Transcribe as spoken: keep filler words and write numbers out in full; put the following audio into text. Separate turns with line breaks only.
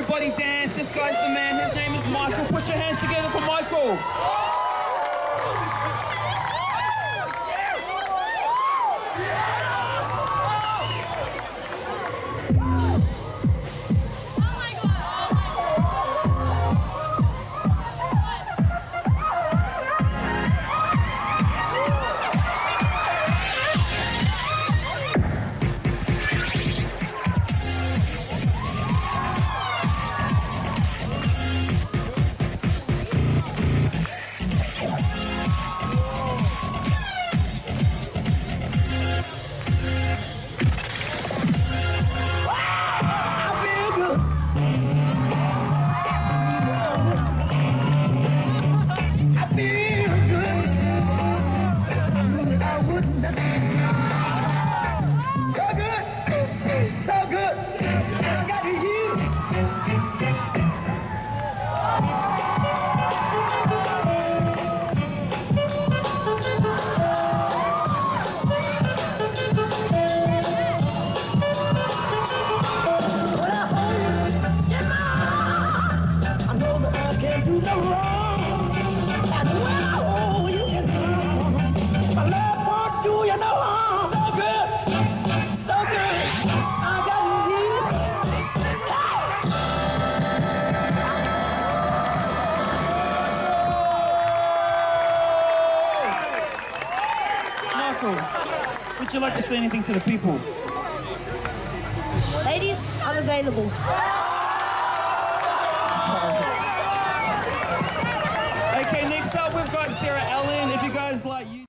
everybody dance. This guy's the man. His name is Michael. Put your hands together for Michael. Would you like to say anything to the people?
Ladies, I'm available.
Okay, next up we've got Sarah Ellen. If you guys like you.